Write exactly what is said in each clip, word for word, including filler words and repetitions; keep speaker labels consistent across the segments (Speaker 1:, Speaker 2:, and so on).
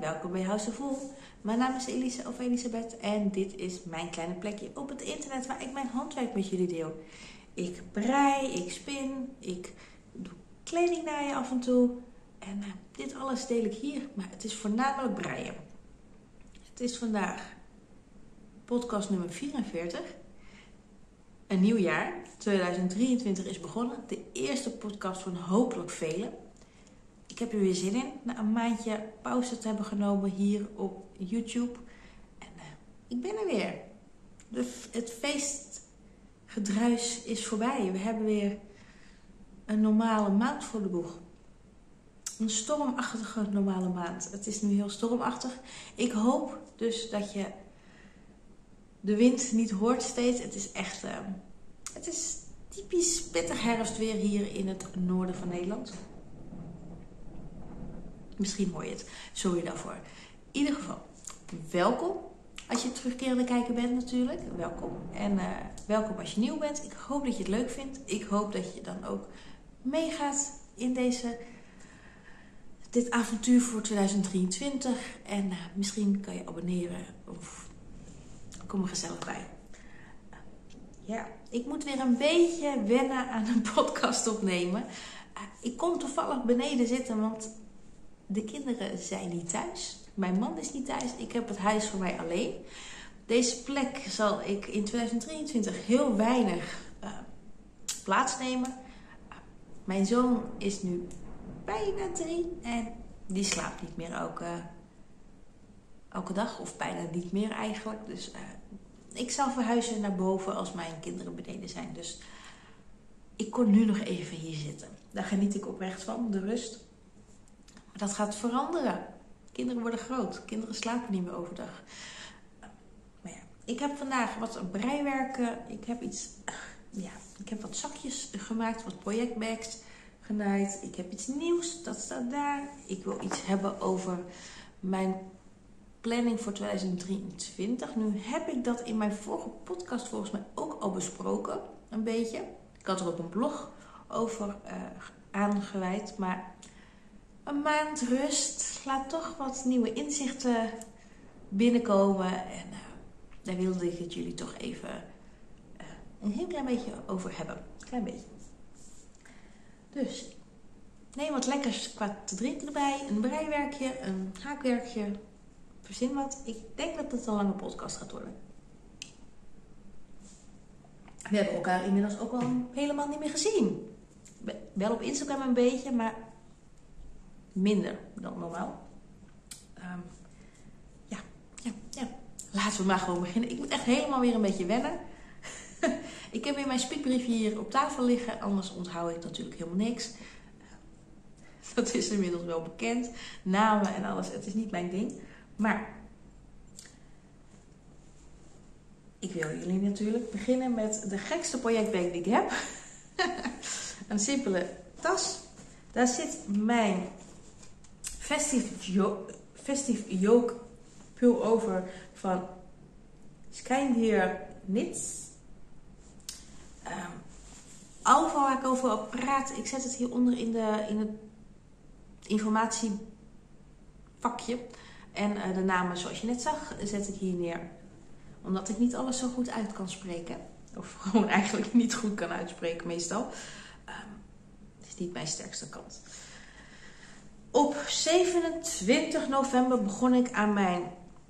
Speaker 1: welkom bij House of Wool. Mijn naam is Elise of Elisabeth en dit is mijn kleine plekje op het internet waar ik mijn handwerk met jullie deel. Ik brei, ik spin, ik doe kleding naaien af en toe en uh, dit alles deel ik hier, maar het is voornamelijk breien. Het is vandaag podcast nummer vierenveertig. Een nieuw jaar, tweeduizend drieëntwintig is begonnen. De eerste podcast van hopelijk velen. Ik heb er weer zin in, na een maandje pauze te hebben genomen hier op YouTube. En uh, ik ben er weer. De, het feestgedruis is voorbij. We hebben weer een normale maand voor de boeg. Een stormachtige normale maand. Het is nu heel stormachtig. Ik hoop dus dat je de wind niet hoort steeds. Het is echt, uh, het is typisch pittig herfstweer hier in het noorden van Nederland. Misschien hoor je het. Sorry daarvoor. In ieder geval, welkom. Als je terugkerende kijker bent natuurlijk, welkom. En uh, welkom als je nieuw bent. Ik hoop dat je het leuk vindt. Ik hoop dat je dan ook meegaat in deze, dit avontuur voor tweeduizend drieëntwintig. En uh, misschien kan je abonneren of kom er gezellig bij. Uh, ja, ik moet weer een beetje wennen aan een podcast opnemen. Uh, ik kom toevallig beneden zitten, want de kinderen zijn niet thuis. Mijn man is niet thuis. Ik heb het huis voor mij alleen. Deze plek zal ik in tweeduizend drieëntwintig heel weinig uh, plaatsnemen. Uh, mijn zoon is nu bijna drie en die slaapt niet meer elke, elke dag. Of bijna niet meer eigenlijk. Dus uh, ik zal verhuizen naar boven als mijn kinderen beneden zijn. Dus ik kon nu nog even hier zitten. Daar geniet ik oprecht van, de rust. Maar dat gaat veranderen. Kinderen worden groot. Kinderen slapen niet meer overdag. Maar ja, ik heb vandaag wat breiwerken. Ik heb iets, ja, ik heb wat zakjes gemaakt, wat projectbags genaaid. Ik heb iets nieuws, dat staat daar. Ik wil iets hebben over mijn planning voor tweeduizend drieëntwintig. Nu heb ik dat in mijn vorige podcast volgens mij ook al besproken, een beetje. Ik had er ook een blog over uh, aangewijd, maar een maand rust laat toch wat nieuwe inzichten binnenkomen. En uh, daar wilde ik het jullie toch even uh, een heel klein beetje over hebben. Klein beetje. Dus neem wat lekkers qua te drinken erbij. Een breiwerkje, een haakwerkje. Verzin wat. Ik denk dat het een lange podcast gaat worden. We hebben elkaar inmiddels ook al helemaal niet meer gezien. Wel op Instagram een beetje, maar minder dan normaal. Um, ja, ja, ja. Laten we maar gewoon beginnen. Ik moet echt helemaal weer een beetje wennen. Ik heb weer mijn speakbriefje hier op tafel liggen. Anders onthoud ik natuurlijk helemaal niks. Dat is inmiddels wel bekend. Namen en alles. Het is niet mijn ding. Maar ik wil jullie natuurlijk beginnen met de gekste projectbag die ik heb. Een simpele tas. Daar zit mijn Festive Yoke, Festive Yoke pullover van Skyndeer Knits. Um, Overal waar ik over praat, ik zet het hieronder in, de, in het informatievakje. En uh, de namen zoals je net zag, zet ik hier neer. Omdat ik niet alles zo goed uit kan spreken. Of gewoon eigenlijk niet goed kan uitspreken meestal. Um, het is niet mijn sterkste kant. Op zevenentwintig november begon ik aan mijn...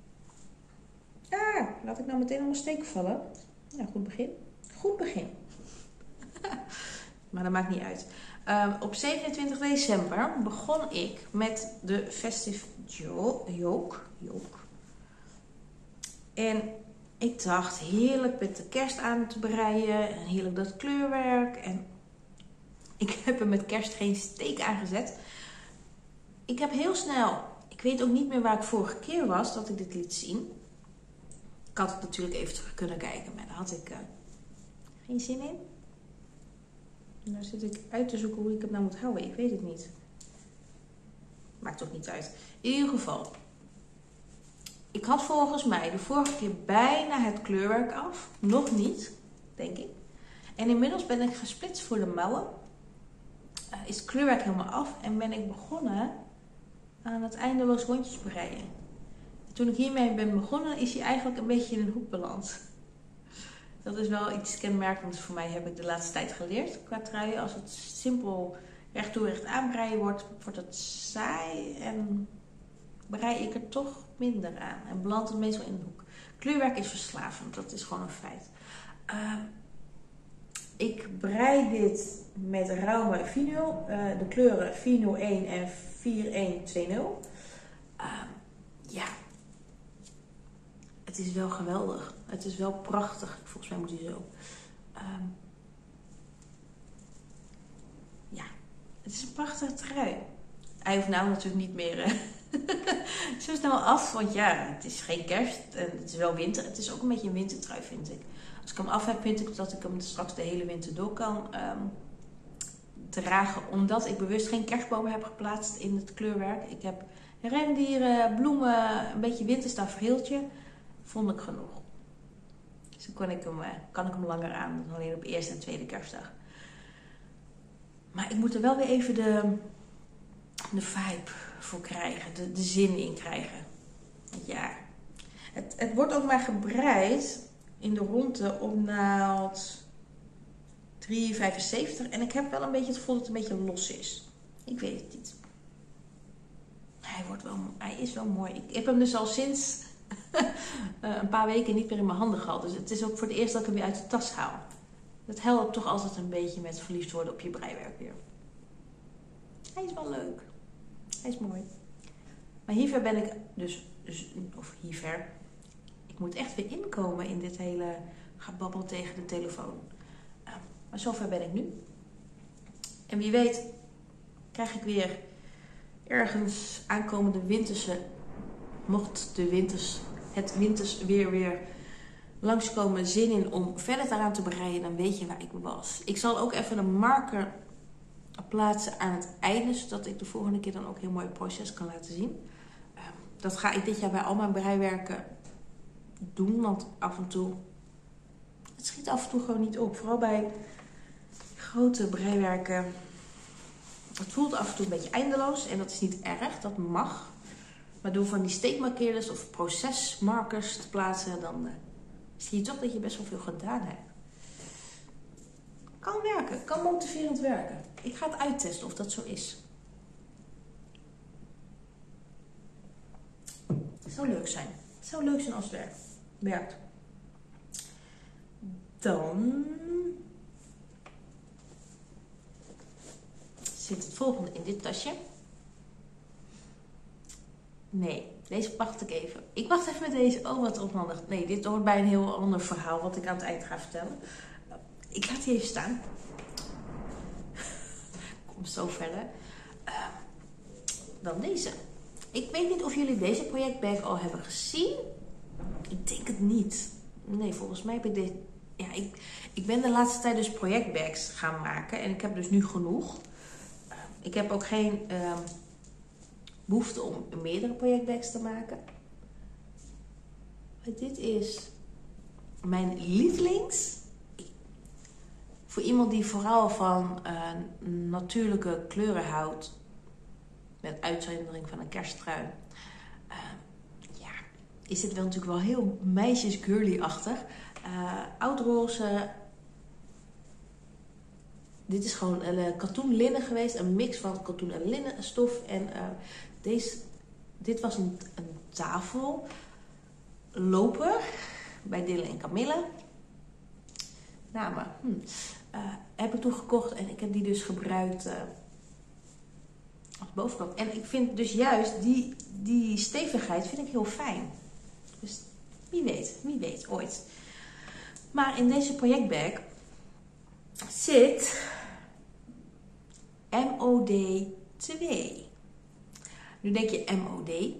Speaker 1: Ah, laat ik nou meteen onder steek vallen. Nou, goed begin. Goed begin. Maar dat maakt niet uit. Um, op zevenentwintig december begon ik met de Festive Yoke. Yoke. En ik dacht heerlijk met de kerst aan te breien. En heerlijk dat kleurwerk. En ik heb er met kerst geen steek aan gezet. Ik heb heel snel, ik weet ook niet meer waar ik vorige keer was dat ik dit liet zien. Ik had het natuurlijk even terug kunnen kijken, maar daar had ik uh, geen zin in. En nou zit ik uit te zoeken hoe ik het nou moet houden. Ik weet het niet. Maakt ook niet uit. In ieder geval. Ik had volgens mij de vorige keer bijna het kleurwerk af. Nog niet, denk ik. En inmiddels ben ik gesplitst voor de mouwen. Uh, is het kleurwerk helemaal af. En ben ik begonnen aan het eindeloos rondjes breien. Toen ik hiermee ben begonnen, is hij eigenlijk een beetje in een hoek beland. Dat is wel iets kenmerkends voor mij, heb ik de laatste tijd geleerd qua truien. Als het simpel recht toe recht aan breien wordt, wordt het saai en brei ik er toch minder aan. En belandt het meestal in een hoek. Kleurwerk is verslavend, dat is gewoon een feit. Uh, ik brei dit met Raume vinyl. Uh, de kleuren vier nul één en vier één twee nul. Uh, ja, het is wel geweldig. Het is wel prachtig. Volgens mij moet hij zo. Uh, ja, het is een prachtige trui. Hij hoeft nou natuurlijk niet meer uh, zo snel af. Want ja, het is geen kerst en het is wel winter. Het is ook een beetje een wintertrui, vind ik. Als ik hem af heb, vind ik dat ik hem straks de hele winter door kan um, dragen. Omdat ik bewust geen kerstbomen heb geplaatst in het kleurwerk. Ik heb rendieren, bloemen, een beetje winterstafereeltje. Vond ik genoeg. Dus dan kon ik hem, kan ik hem langer aan dan alleen op eerste en tweede kerstdag. Maar ik moet er wel weer even de, de vibe voor krijgen. De, de zin in krijgen. Ja. Het, het wordt ook maar gebreid in de ronde op naald drie vijfenzeventig. En ik heb wel een beetje het gevoel dat het een beetje los is. Ik weet het niet. Hij, wordt wel, hij is wel mooi. Ik heb hem dus al sinds een paar weken niet meer in mijn handen gehad. Dus het is ook voor het eerst dat ik hem weer uit de tas haal. Dat helpt toch altijd een beetje met verliefd worden op je breiwerk weer. Hij is wel leuk. Hij is mooi. Maar hierver ben ik dus, of hierver, ik moet echt weer inkomen in dit hele gebabbel tegen de telefoon. Uh, maar zover ben ik nu. En wie weet krijg ik weer ergens aankomende winterse, mocht de winters, het winters weer weer langskomen, zin in om verder eraan te breien, dan weet je waar ik was. Ik zal ook even een marker plaatsen aan het einde, zodat ik de volgende keer dan ook heel mooi het proces kan laten zien. Uh, dat ga ik dit jaar bij al mijn breiwerken doen, want af en toe, het schiet af en toe gewoon niet op. Vooral bij grote breiwerken. Het voelt af en toe een beetje eindeloos en dat is niet erg, dat mag. Maar door van die steekmarkeerders of procesmarkers te plaatsen, dan uh, zie je toch dat je best wel veel gedaan hebt. Kan werken, kan motiverend werken. Ik ga het uittesten of dat zo is. Het zou leuk zijn. Het zou leuk zijn als het werkt. werkt. Dan zit het volgende in dit tasje. Nee, deze wacht ik even. Ik wacht even met deze. Oh, wat onhandig. Nee, dit hoort bij een heel ander verhaal wat ik aan het eind ga vertellen. Ik laat die even staan. Kom zo verder. Uh, dan deze. Ik weet niet of jullie deze projectbag al hebben gezien. Ik denk het niet. Nee, volgens mij heb ik dit. Ja, ik, ik ben de laatste tijd dus projectbags gaan maken. En ik heb dus nu genoeg. Uh, ik heb ook geen uh, behoefte om meerdere projectbags te maken. Maar dit is mijn lievelings. Voor iemand die vooral van uh, natuurlijke kleuren houdt. Met uitzondering van een kersttrui. Uh, ja, is dit wel natuurlijk wel heel meisjes-girly-achtig. Uh, oudroze. Dit is gewoon een uh, katoen linnen geweest. Een mix van katoen en linnen stof. En uh, deze, dit was een, een tafelloper. Bij Dille en Camille. Namen. Hm. Uh, heb ik toen gekocht. En ik heb die dus gebruikt. Uh, als bovenkant. En ik vind dus juist die, die stevigheid vind ik heel fijn. Dus wie weet, wie weet, ooit. Maar in deze projectbag zit M O D twee. Nu denk je M O D. Um,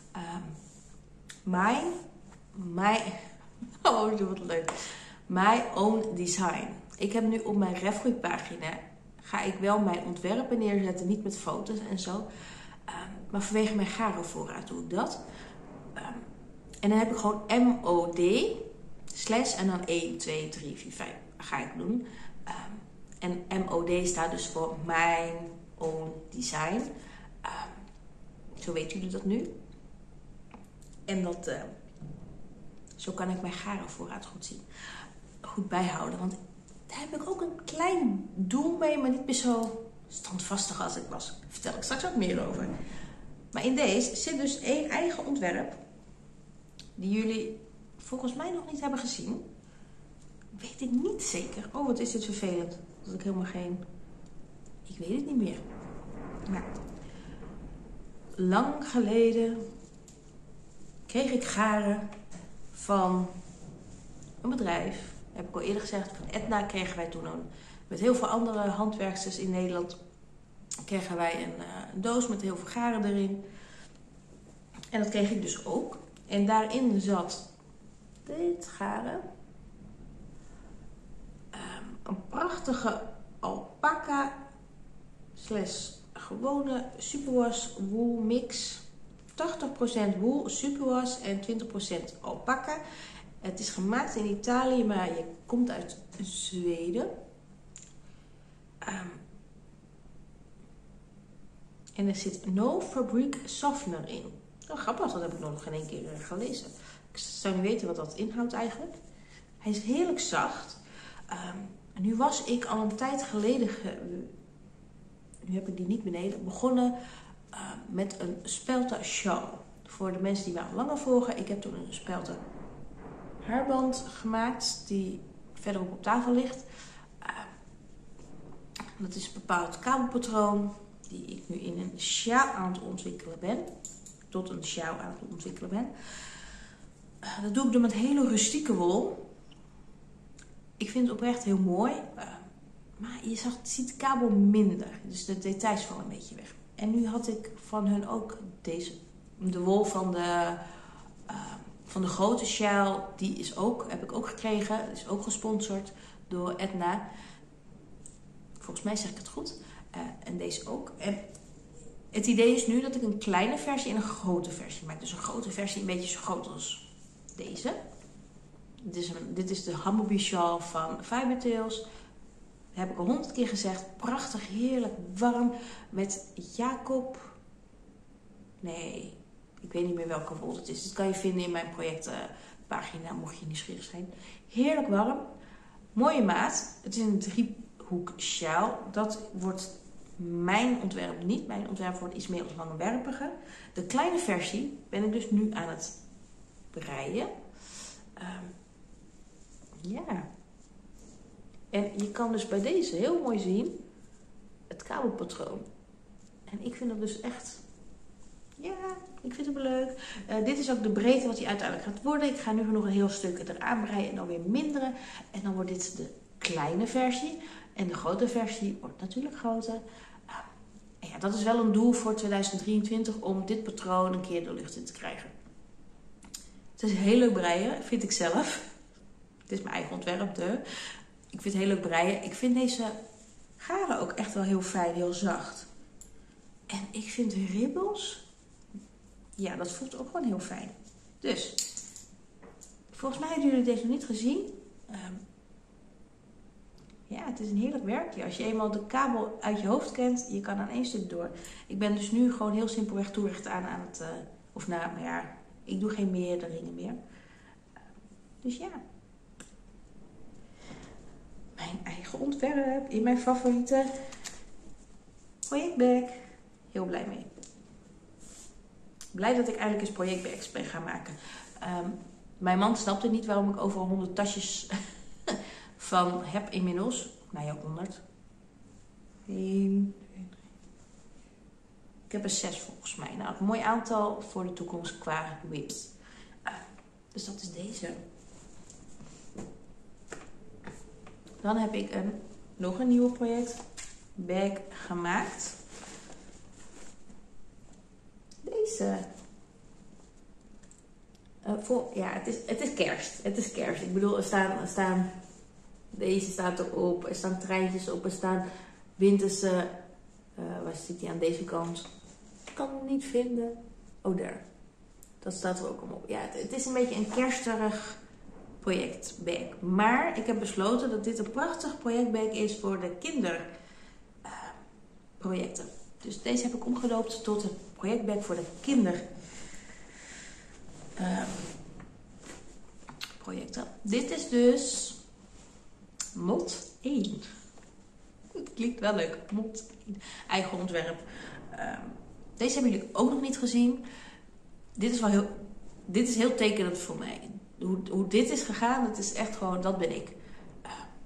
Speaker 1: mijn, mijn, oh wat leuk. My Own Design. Ik heb nu op mijn Refgroeipagina ga ik wel mijn ontwerpen neerzetten, niet met foto's en zo. Um, maar vanwege mijn garenvoorraad doe ik dat. Um, en dan heb ik gewoon M O D slash en dan één, twee, drie, vier, vijf ga ik doen. Um, en M O D staat dus voor Mijn Own Design. Um, Zo weten jullie dat nu. En dat, uh, zo kan ik mijn garenvoorraad goed zien. Goed bijhouden. Want daar heb ik ook een klein doel mee, maar niet meer zo standvastig als ik was. Daar vertel ik straks ook meer over. Maar in deze zit dus één eigen ontwerp. Die jullie volgens mij nog niet hebben gezien. Weet ik niet zeker. Oh, wat is dit vervelend. Dat ik helemaal geen... Ik weet het niet meer. Nou. Lang geleden kreeg ik garen van een bedrijf. Heb ik al eerder gezegd. Van Edna kregen wij toen een, met heel veel andere handwerksters in Nederland. Kregen wij een, een doos met heel veel garen erin. En dat kreeg ik dus ook. En daarin zat dit garen. Um, een prachtige alpaca slash gewone superwash wool mix. tachtig procent wool superwash en twintig procent alpaca. Het is gemaakt in Italië, maar je komt uit Zweden. Um, en er zit no fabric softener in. Oh, grappig, dat heb ik nog geen één keer gelezen. Ik zou niet weten wat dat inhoudt eigenlijk. Hij is heerlijk zacht. Um, nu was ik al een tijd geleden, ge... nu heb ik die niet beneden, begonnen uh, met een spelten sjaal. Voor de mensen die mij al langer volgen. Ik heb toen een spelten haarband gemaakt die verderop op tafel ligt. Uh, dat is een bepaald kabelpatroon die ik nu in een sjaal aan het ontwikkelen ben. Tot een sjaal aan het ontwikkelen ben. Uh, dat doe ik door met hele rustieke wol. Ik vind het oprecht heel mooi. Uh, maar je zag, ziet de kabel minder. Dus de details vallen een beetje weg. En nu had ik van hun ook deze. De wol van de, uh, van de grote sjaal. Die is ook, heb ik ook gekregen. Die is ook gesponsord door Edna. Volgens mij zeg ik het goed. Uh, en deze ook. En het idee is nu dat ik een kleine versie en een grote versie maak. Dus een grote versie een beetje zo groot als deze. Dit is, een, dit is de Humblebee Shawl van Fibertails. Dat heb ik al honderd keer gezegd. Prachtig, heerlijk, warm. Met Jacob. Nee, ik weet niet meer welke wol het is. Dat kan je vinden in mijn projectpagina, mocht je nieuwsgierig zijn. Heerlijk warm. Mooie maat. Het is een driehoek sjaal. Dat wordt mijn ontwerp niet. Mijn ontwerp wordt iets meer langwerpiger. De kleine versie ben ik dus nu aan het breien. Um, ja. En je kan dus bij deze heel mooi zien het kabelpatroon. En ik vind dat dus echt... Ja, ik vind het wel leuk. Uh, dit is ook de breedte wat hij uiteindelijk gaat worden. Ik ga nu nog een heel stuk eraan breien en dan weer minderen. En dan wordt dit de kleine versie. En de grote versie wordt natuurlijk groter. Uh, en ja, dat is wel een doel voor tweeduizend drieëntwintig om dit patroon een keer de lucht in te krijgen. Het is heel leuk breien, vind ik zelf. Het is mijn eigen ontwerp, de. Ik vind het heel leuk breien. Ik vind deze garen ook echt wel heel fijn, heel zacht. En ik vind de ribbels... Ja, dat voelt ook gewoon heel fijn. Dus, volgens mij hebben jullie deze nog niet gezien. Um, ja, het is een heerlijk werkje. Als je eenmaal de kabel uit je hoofd kent, je kan aan één stuk door. Ik ben dus nu gewoon heel simpelweg toerecht aan aan het... Uh, of nou, maar ja, ik doe geen meerdere ringen meer. Uh, dus ja. Mijn eigen ontwerp in mijn favoriete projectbag. Heel blij mee. Blij dat ik eigenlijk eens projectbags ben gaan maken. Um, mijn man snapte niet waarom ik overal honderd tasjes van heb inmiddels. Nou ja, honderd. één, twee, drie. Ik heb er zes volgens mij. Nou, een mooi aantal voor de toekomst qua whips. Uh, dus dat is deze. Dan heb ik een, nog een nieuw projectbag gemaakt. Deze. Uh, voor, ja, het is, het is kerst. Het is kerst. Ik bedoel, er staan, er staan... Deze staat erop. Er staan treintjes op. Er staan winterse... Uh, waar zit die aan deze kant? Ik kan hem niet vinden. Oh, daar. Dat staat er ook allemaal op. Ja, het, het is een beetje een kersterig projectbag. Maar ik heb besloten dat dit een prachtig projectbag is voor de kinderprojecten. Uh, Dus deze heb ik omgedoopt tot het projectbag voor de kinder. Uh, projecten. Dit is dus mod één. Het klinkt wel leuk. Mod één. Eigen ontwerp. Uh, deze hebben jullie ook nog niet gezien. Dit is wel heel, dit is heel tekenend voor mij. Hoe, hoe dit is gegaan, het is echt gewoon, dat ben ik. Uh,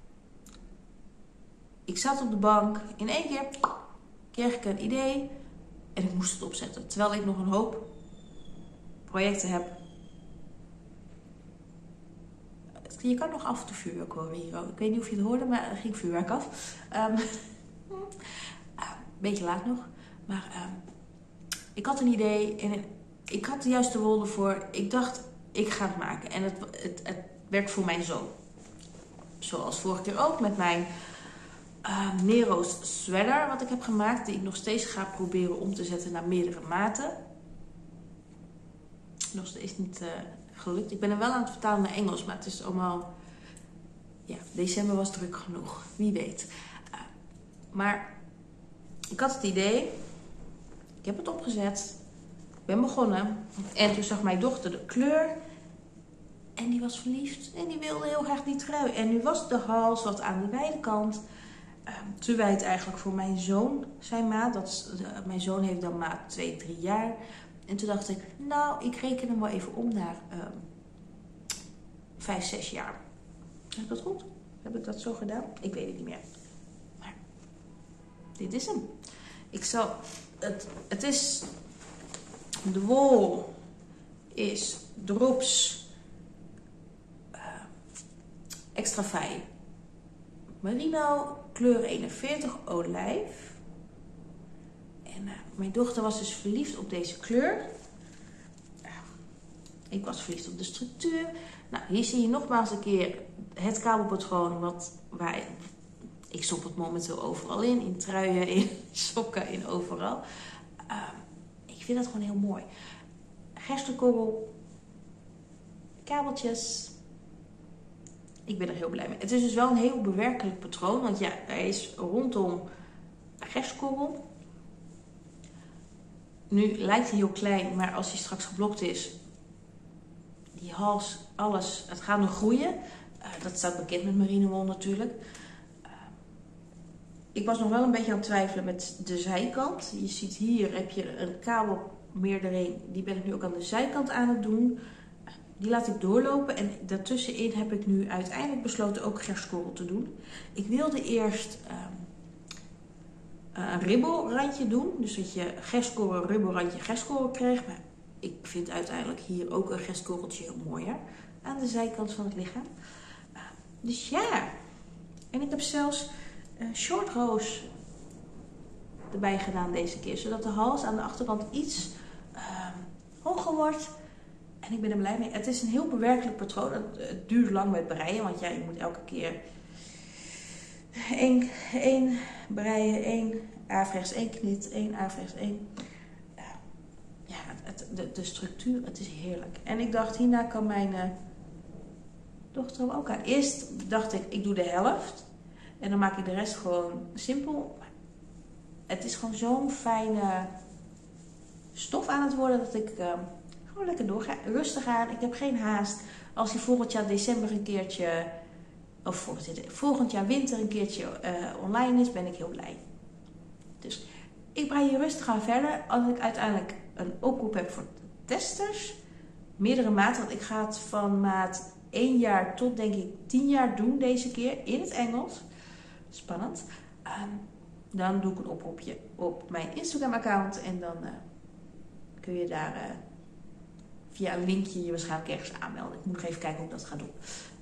Speaker 1: ik zat op de bank. In één keer kreeg ik een idee. En ik moest het opzetten. Terwijl ik nog een hoop projecten heb. Je kan nog af en toe vuurwerk horen hier. Ik weet niet of je het hoorde, maar er ging vuurwerk af. Um, uh, beetje laat nog. Maar um, ik had een idee en ik had de juiste woorden voor. Ik dacht, ik ga het maken. En het, het, het werd voor mijn zoon. Zoals vorige keer ook met mijn uh, Nero's sweater wat ik heb gemaakt. Die ik nog steeds ga proberen om te zetten naar meerdere maten. Nog steeds niet uh, gelukt. Ik ben er wel aan het vertalen naar Engels, maar het is allemaal... Ja, december was druk genoeg. Wie weet. Uh, maar ik had het idee. Ik heb het opgezet. Ik ben begonnen. En toen zag mijn dochter de kleur. En die was verliefd. En die wilde heel graag die trui. En nu was de hals wat aan de wijde kant. Uh, te wijd eigenlijk voor mijn zoon zijn maat. Dat is, uh, mijn zoon heeft dan maat twee, drie jaar. En toen dacht ik, nou, ik reken hem wel even om naar uh, vijf, zes jaar. Heb ik dat goed? Heb ik dat zo gedaan? Ik weet het niet meer. Maar dit is hem. Ik zal... Het, het is... De wol is drops uh, extra fijn. Merino, kleur eenenveertig, olijf. En uh, mijn dochter was dus verliefd op deze kleur. Uh, ik was verliefd op de structuur. Nou, hier zie je nogmaals een keer het kabelpatroon. Wat, waar, ik stop het momenteel overal in. In truien, in sokken, in overal. Uh, ik vind dat gewoon heel mooi. Gerstekorrel. Kabeltjes. Ik ben er heel blij mee. Het is dus wel een heel bewerkelijk patroon. Want ja, er is rondom gerstekorrel. Nu lijkt hij heel klein, maar als hij straks geblokt is, die hals, alles, het gaat nog groeien. Uh, dat staat bekend met marinewol natuurlijk. Uh, ik was nog wel een beetje aan het twijfelen met de zijkant. Je ziet hier heb je een kabel meer erin. Die ben ik nu ook aan de zijkant aan het doen. Uh, die laat ik doorlopen en daartussenin heb ik nu uiteindelijk besloten ook gerstkorrel te doen. Ik wilde eerst... Uh, een ribbelrandje doen. Dus dat je gerstkorrel, ribbelrandje, gerstkorrel krijgt. Maar ik vind uiteindelijk hier ook een gerstkorreltje heel mooier. Aan de zijkant van het lichaam. Uh, dus ja. En ik heb zelfs uh, short roos erbij gedaan deze keer. Zodat de hals aan de achterkant iets uh, hoger wordt. En ik ben er blij mee. Het is een heel bewerkelijk patroon. Het, het duurt lang met breien. Want ja, je moet elke keer... één, één breien, één averechts, één knit, één averechts, één. Uh, ja, het, de, de structuur, het is heerlijk. En ik dacht, hierna kan mijn uh, dochter hem ook aan. Eerst dacht ik, ik doe de helft. En dan maak ik de rest gewoon simpel. Het is gewoon zo'n fijne stof aan het worden dat ik uh, gewoon lekker doorga. Rustig aan, ik heb geen haast. Als hij volgend jaar december een keertje... Of volgend, volgend jaar winter een keertje uh, online is, ben ik heel blij. Dus ik brei hier rustig aan verder. Als ik uiteindelijk een oproep heb voor de testers. Meerdere maten, want ik ga het van maat één jaar tot denk ik tien jaar doen deze keer. In het Engels. Spannend. Um, dan doe ik een oproepje op mijn Instagram account. En dan uh, kun je daar uh, via een linkje je waarschijnlijk ergens aanmelden. Ik moet nog even kijken hoe ik dat ga doen.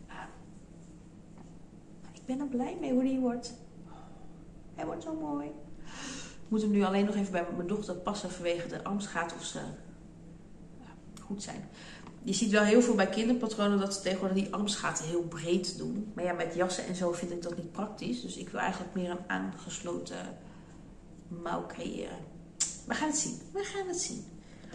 Speaker 1: Ik ben er blij mee hoe die wordt. Hij wordt zo mooi. Ik moet hem nu alleen nog even bij mijn dochter passen vanwege de armsgaat of ze ja, goed zijn. Je ziet wel heel veel bij kinderpatronen dat ze tegenwoordig die armsgaten heel breed doen. Maar ja, met jassen en zo vind ik dat niet praktisch. Dus ik wil eigenlijk meer een aangesloten mouw creëren. We gaan het zien. We gaan het zien.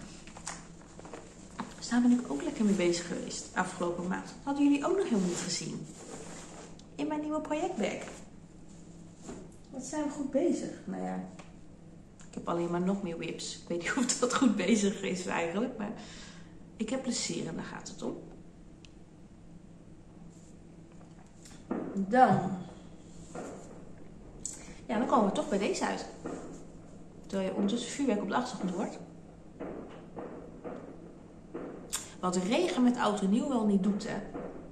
Speaker 1: Dus daar ben ik ook lekker mee bezig geweest afgelopen maand. Hadden jullie ook nog helemaal niet gezien. In mijn nieuwe projectbag. Wat zijn we goed bezig? Nou ja, Ik heb alleen maar nog meer whips. Ik weet niet of dat goed bezig is eigenlijk. Maar ik heb plezier en daar gaat het om. Dan. Ja, dan komen we toch bij deze uit. Terwijl je ondertussen vuurwerk op de achtergrond hoort. Wat regen met oud en nieuw wel niet doet, hè.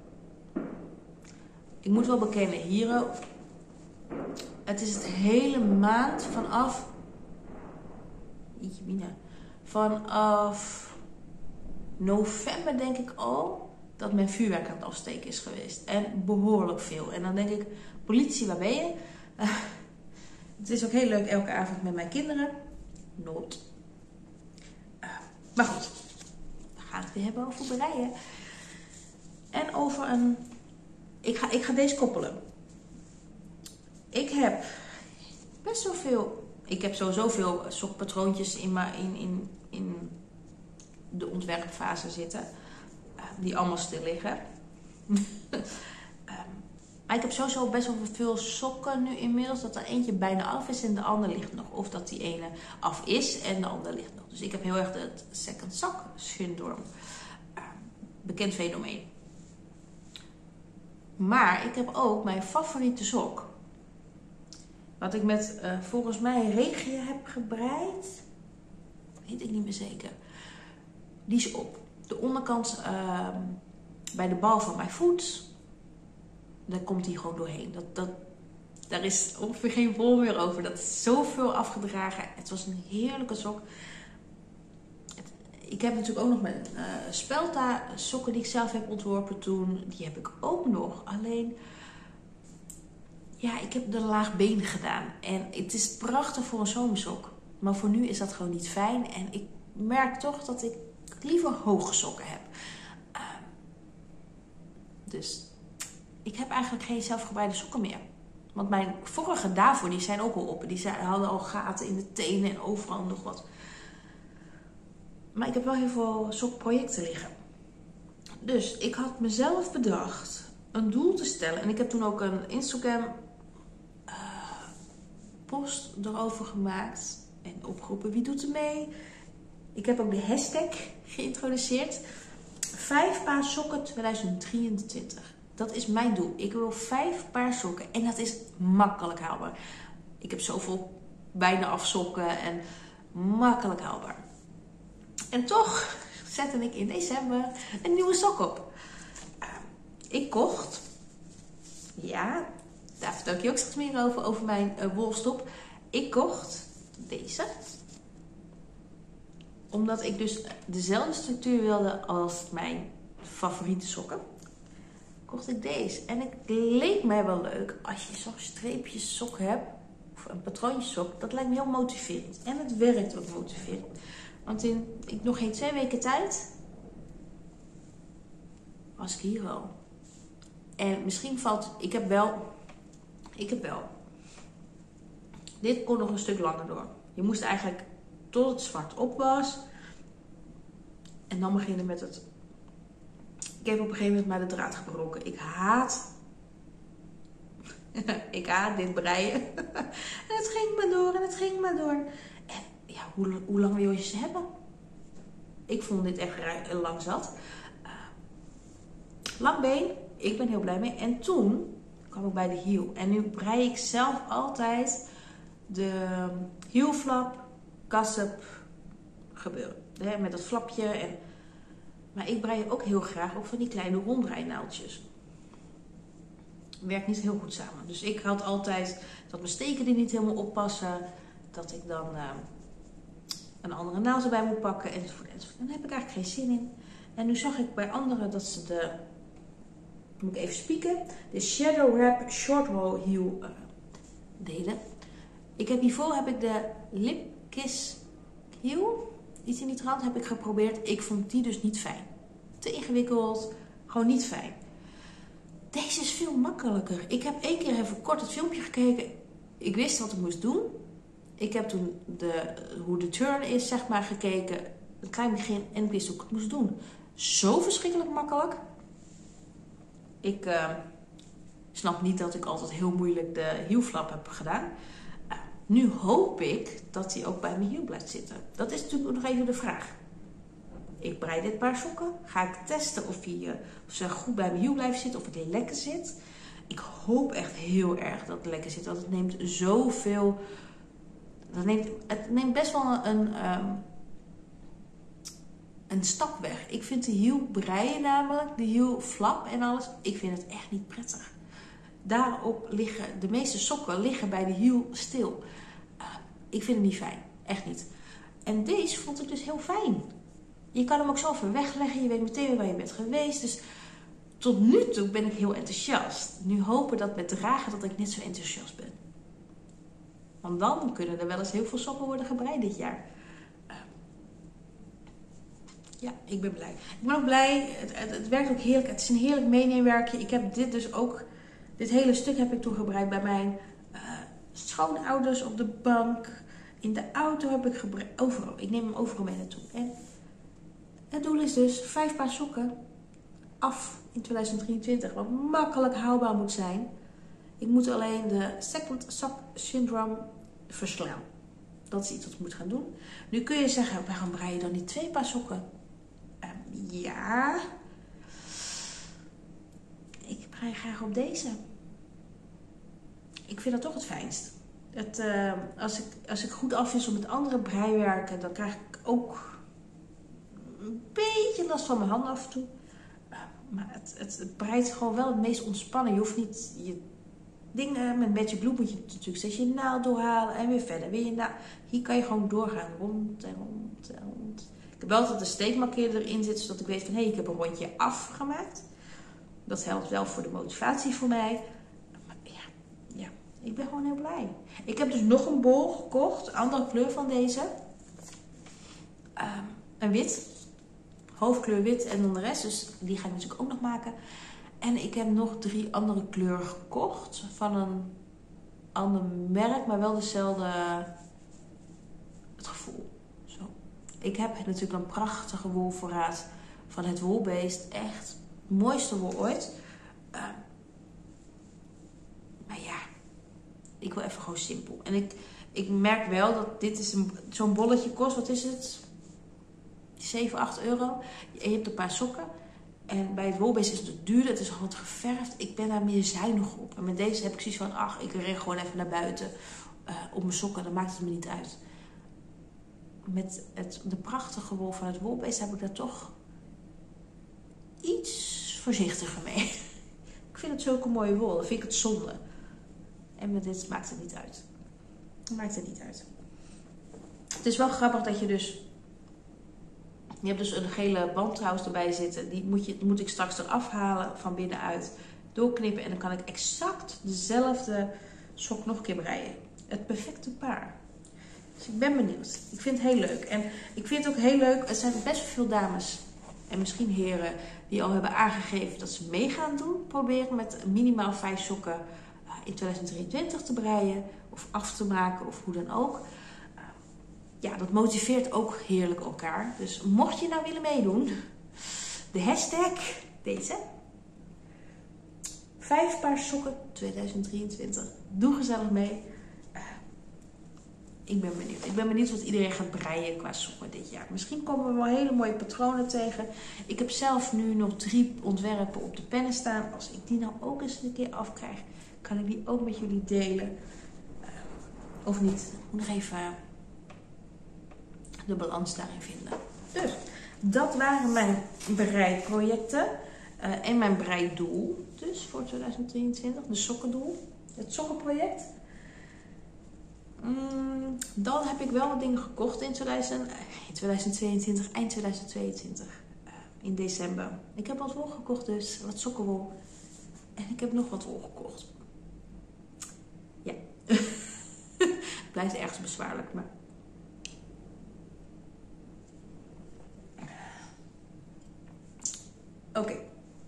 Speaker 1: Ik moet wel bekennen, hier. Het is het hele maand vanaf. Vanaf november denk ik al dat men vuurwerk aan het afsteken is geweest. En behoorlijk veel. En dan denk ik, politie, waar ben je? Uh, het is ook heel leuk elke avond met mijn kinderen. Nooit. Uh, maar goed. We gaan het weer hebben over breien. En over een... Ik ga, ik ga deze koppelen. Ik heb best wel veel... Ik heb sowieso veel sokpatroontjes in, in, in, in de ontwerpfase zitten. Uh, die allemaal stil liggen. um, maar ik heb sowieso best wel veel sokken nu inmiddels. Dat er eentje bijna af is en de ander ligt nog. Of dat die ene af is en de ander ligt nog. Dus ik heb heel erg het second sock syndroom. Uh, bekend fenomeen. Maar ik heb ook mijn favoriete sok. Wat ik met uh, volgens mij regie heb gebreid. Weet ik niet meer zeker. Die is op. De onderkant uh, bij de bal van mijn voet. Daar komt die gewoon doorheen. Dat, dat, daar is ongeveer geen wol meer over. Dat is zoveel afgedragen. Het was een heerlijke sok. Het, ik heb natuurlijk ook nog mijn uh, Spelta sokken die ik zelf heb ontworpen toen. Die heb ik ook nog. Alleen... Ja, ik heb de laag been gedaan. En het is prachtig voor een zomersok. Maar voor nu is dat gewoon niet fijn. En ik merk toch dat ik liever hoge sokken heb. Uh, dus ik heb eigenlijk geen zelfgebreide sokken meer. Want mijn vorige daarvoor, die zijn ook al op. Die zijn, hadden al gaten in de tenen en overal nog wat. Maar ik heb wel heel veel sokprojecten liggen. Dus ik had mezelf bedacht een doel te stellen. En ik heb toen ook een Instagram uh, post erover gemaakt. En opgeroepen wie doet er mee. Ik heb ook de hashtag geïntroduceerd. Vijf paar sokken tweeduizend drieëntwintig. Dat is mijn doel. Ik wil vijf paar sokken. En dat is makkelijk haalbaar. Ik heb zoveel bijna afsokken. En makkelijk haalbaar. En toch zette ik in december een nieuwe sok op. Uh, ik kocht. Ja, daar vertel ik je ook straks meer over. Over mijn uh, wolstop. Ik kocht deze. Omdat ik dus dezelfde structuur wilde als mijn favoriete sokken. Kocht ik deze. En het leek mij wel leuk als je zo'n streepjes sok hebt. Of een patroontje sok. Dat lijkt me heel motiverend. En het werkt ook motiverend. Want in ik, nog geen twee weken tijd was ik hier al. En misschien valt... Ik heb wel... Ik heb wel... Dit kon nog een stuk langer door. Je moest eigenlijk tot het zwart op was. En dan beginnen met het... Ik heb op een gegeven moment maar de draad gebroken. Ik haat... ik haat dit breien. En het ging maar door en het ging maar door. En ja, hoe, hoe lang wil je ze hebben? Ik vond dit echt lang zat. Uh, lang been. Ik ben heel blij mee. En toen kwam ik bij de hiel. En nu brei ik zelf altijd de hielflap, kassup gebeuren. Hè, met dat flapje. En, maar ik brei ook heel graag ook van die kleine ronddraainaaltjes. Werkt niet heel goed samen. Dus ik had altijd dat mijn steken die niet helemaal oppassen. Dat ik dan uh, een andere naald erbij moet pakken. Enzovoort, enzovoort. En daar heb ik eigenlijk geen zin in. En nu zag ik bij anderen dat ze de... Moet ik even spieken. De Shadow Wrap Short Roll Heel uh, deden. Ik heb hiervoor heb ik de Lip Kiss Heel. Iets in die trant heb ik geprobeerd. Ik vond die dus niet fijn. Te ingewikkeld. Gewoon niet fijn. Deze is veel makkelijker. Ik heb één keer even kort het filmpje gekeken. Ik wist wat ik moest doen. Ik heb toen de, hoe de turn is, zeg maar, gekeken. Een klein begin en ik wist hoe ik het moest doen. Zo verschrikkelijk makkelijk. Ik uh, snap niet dat ik altijd heel moeilijk de hielflap heb gedaan. Uh, Nu hoop ik dat hij ook bij mijn hiel blijft zitten. Dat is natuurlijk nog even de vraag. Ik brei dit paar sokken. Ga ik testen of, hij, uh, of ze goed bij mijn hiel blijven zitten. Of het lekker zit. Ik hoop echt heel erg dat het lekker zit. Want het neemt zoveel... Dat neemt, het neemt best wel een, um, een stap weg. Ik vind de hiel breien namelijk. De hiel flap en alles. Ik vind het echt niet prettig. Daarop liggen... De meeste sokken liggen bij de hiel stil. Uh, ik vind het niet fijn. Echt niet. En deze vond ik dus heel fijn. Je kan hem ook zo ver wegleggen. Je weet meteen weer waar je bent geweest. Dus tot nu toe ben ik heel enthousiast. Nu hopen dat met dragen dat ik net zo enthousiast ben. Want dan kunnen er wel eens heel veel sokken worden gebreid dit jaar. Uh, ja, ik ben blij. Ik ben ook blij. Het, het, het werkt ook heerlijk. Het is een heerlijk meeneemwerkje. Ik heb dit dus ook... Dit hele stuk heb ik toegebreid bij mijn uh, schoonouders op de bank. In de auto heb ik gebreid. Overal. Ik neem hem overal mee naartoe. En het doel is dus vijf paar sokken af in tweeduizend drieëntwintig. Wat makkelijk haalbaar moet zijn. Ik moet alleen de second sock syndrome verslaan. Dat is iets wat ik moet gaan doen. Nu kun je zeggen, waarom brei je dan niet twee paar sokken? Uh, ja. Ik brei graag op deze. Ik vind dat toch het fijnst. Het, uh, als, ik, als ik goed afwissel met andere breiwerken, dan krijg ik ook een beetje last van mijn handen af en toe. Uh, maar het, het, het breidt gewoon wel het meest ontspannen. Je hoeft niet je dingen met een beetje bloed moet je natuurlijk steeds je naald doorhalen en weer verder. Weer je naald. Hier kan je gewoon doorgaan. Rond en rond en rond. Ik heb wel altijd een steekmarkeerder erin zitten, zodat ik weet van hé, hey, ik heb een rondje afgemaakt. Dat helpt wel voor de motivatie voor mij. Maar ja, ja, ik ben gewoon heel blij. Ik heb dus nog een bol gekocht. Andere kleur van deze. Um, een wit. Hoofdkleur wit en dan de rest. Dus die ga ik natuurlijk ook nog maken. En ik heb nog drie andere kleuren gekocht. Van een ander merk. Maar wel dezelfde... Het gevoel. Zo. Ik heb natuurlijk een prachtige wolvoorraad van het Woolbeest. Echt. Mooiste wol ooit. Uh, maar ja, ik wil even gewoon simpel. En ik, ik merk wel dat dit is een, zo'n bolletje kost, wat is het? zeven, acht euro. Je hebt een paar sokken. En bij het Woolbeest is het duurder. Het is gewoon geverfd. Ik ben daar meer zuinig op. En met deze heb ik zoiets van, ach, ik ren gewoon even naar buiten. Uh, op mijn sokken, dan maakt het me niet uit. Met het, de prachtige wol van het Woolbeest heb ik daar toch iets voorzichtiger mee. Ik vind het zulke mooie wol. Dan vind ik het zonde. En met dit maakt het niet uit. Maakt het niet uit. Het is wel grappig dat je dus... Je hebt dus een gele band trouwens erbij zitten. Die moet, je, moet ik straks eraf halen van binnenuit. Doorknippen. En dan kan ik exact dezelfde sok nog een keer breien. Het perfecte paar. Dus ik ben benieuwd. Ik vind het heel leuk. En ik vind het ook heel leuk. Er zijn best veel dames... En misschien heren die al hebben aangegeven dat ze mee gaan doen. Proberen met minimaal vijf sokken in tweeduizend drieëntwintig te breien. Of af te maken of hoe dan ook. Ja, dat motiveert ook heerlijk elkaar. Dus mocht je nou willen meedoen. De hashtag deze. Vijf paar sokken tweeduizend drieëntwintig. Doe gezellig mee. Ik ben benieuwd. Ik ben benieuwd wat iedereen gaat breien qua sokken dit jaar. Misschien komen we wel hele mooie patronen tegen. Ik heb zelf nu nog drie ontwerpen op de pennen staan. Als ik die nou ook eens een keer afkrijg, kan ik die ook met jullie delen. Uh, of niet. Ik moet nog even de balans daarin vinden. Dus, dat waren mijn breiprojecten. Uh, en mijn breidoel. Dus voor tweeduizend drieëntwintig. De sokkendoel. Het sokkenproject. Mm, dan heb ik wel wat dingen gekocht in, tweeduizend, in tweeduizend tweeëntwintig, eind tweeduizend tweeëntwintig, uh, in december. Ik heb wat wol gekocht dus, wat sokkenwol. En ik heb nog wat wol gekocht. Ja. Het blijft ergens bezwaarlijk, maar... Oké. Okay.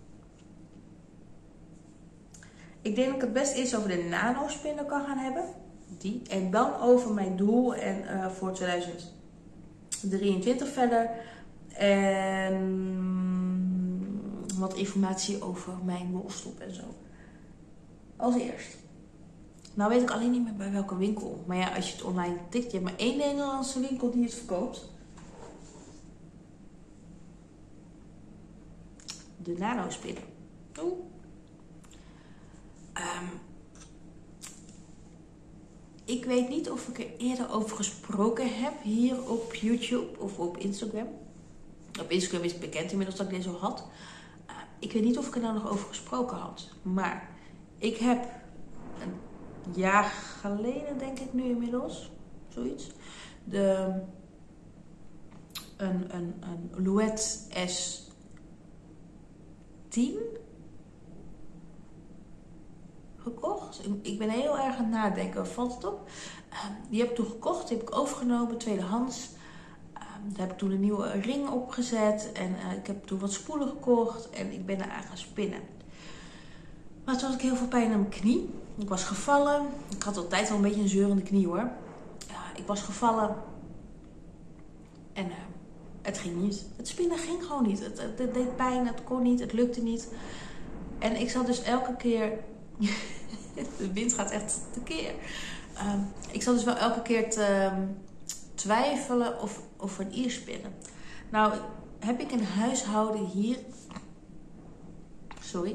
Speaker 1: Ik denk dat ik het best eerst over de nano-spinnen kan gaan hebben. Die. En dan over mijn doel en uh, voor tweeduizend drieëntwintig verder. En wat informatie over mijn wolstop en zo. Als eerst. Nou weet ik alleen niet meer bij welke winkel. Maar ja, als je het online tikt, je hebt maar één Nederlandse winkel die het verkoopt. De nano-spinnen. Oeh. Um, ik weet niet of ik er eerder over gesproken heb hier op YouTube of op Instagram. Op Instagram is het bekend inmiddels dat ik deze al had. Uh, ik weet niet of ik er nou nog over gesproken had. Maar ik heb een jaar geleden, denk ik nu inmiddels, zoiets, de, een, een, een Louet S tien gekocht. Ik ben heel erg aan het nadenken. Valt het op? Uh, die heb ik toen gekocht. Die heb ik overgenomen, tweedehands. Uh, daar heb ik toen een nieuwe ring opgezet. En uh, ik heb toen wat spoelen gekocht. En ik ben eraan gaan spinnen. Maar toen had ik heel veel pijn aan mijn knie. Ik was gevallen. Ik had altijd wel een beetje een zeurende knie hoor. Uh, ik was gevallen. En uh, het ging niet. Het spinnen ging gewoon niet. Het, het, het deed pijn. Het kon niet. Het lukte niet. En ik zat dus elke keer... De wind gaat echt tekeer. Um, ik zat dus wel elke keer te um, twijfelen of, of een ierspinnen. Nou, heb ik een huishouden hier... Sorry.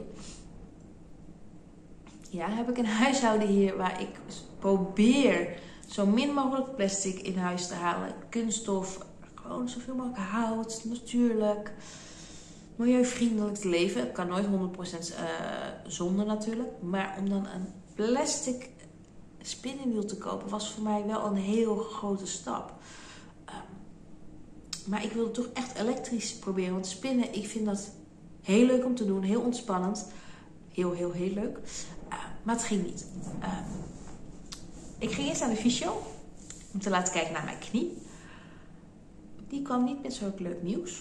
Speaker 1: Ja, heb ik een huishouden hier waar ik probeer zo min mogelijk plastic in huis te halen. Kunststof, gewoon zoveel mogelijk hout, natuurlijk... Milieuvriendelijk te leven. Het kan nooit honderd procent uh, zonder natuurlijk. Maar om dan een plastic spinnenwiel te kopen was voor mij wel een heel grote stap. Um, maar ik wilde toch echt elektrisch proberen. Want spinnen, ik vind dat heel leuk om te doen. Heel ontspannend. Heel, heel, heel leuk. Uh, maar het ging niet. Uh, ik ging eerst naar de fysio. Om te laten kijken naar mijn knie. Die kwam niet met zo'n leuk nieuws.